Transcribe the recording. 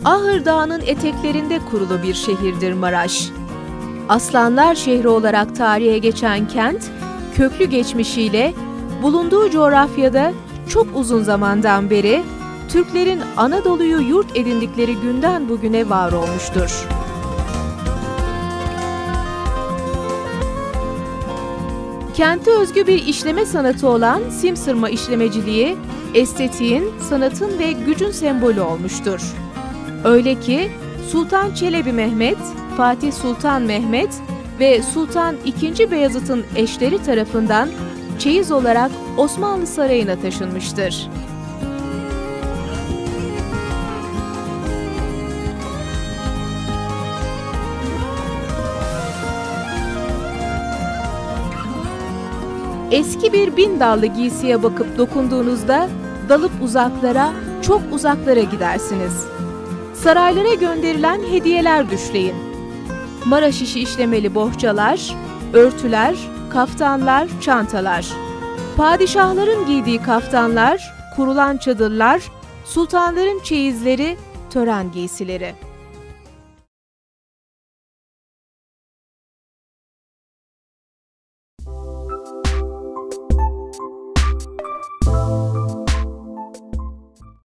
Ahır Dağı'nın eteklerinde kurulu bir şehirdir Maraş. Aslanlar şehri olarak tarihe geçen kent, köklü geçmişiyle bulunduğu coğrafyada çok uzun zamandan beri Türklerin Anadolu'yu yurt edindikleri günden bugüne var olmuştur. Kente özgü bir işleme sanatı olan simsırma işlemeciliği, estetiğin, sanatın ve gücün sembolü olmuştur. Öyle ki Sultan Çelebi Mehmet, Fatih Sultan Mehmet ve Sultan II. Beyazıt'ın eşleri tarafından çeyiz olarak Osmanlı Sarayı'na taşınmıştır. Eski bir 1000 dallı giysiye bakıp dokunduğunuzda dalıp uzaklara, çok uzaklara gidersiniz. Saraylara gönderilen hediyeler düşleyin. Maraş işi işlemeli bohçalar, örtüler, kaftanlar, çantalar. Padişahların giydiği kaftanlar, kurulan çadırlar, sultanların çeyizleri, tören giysileri.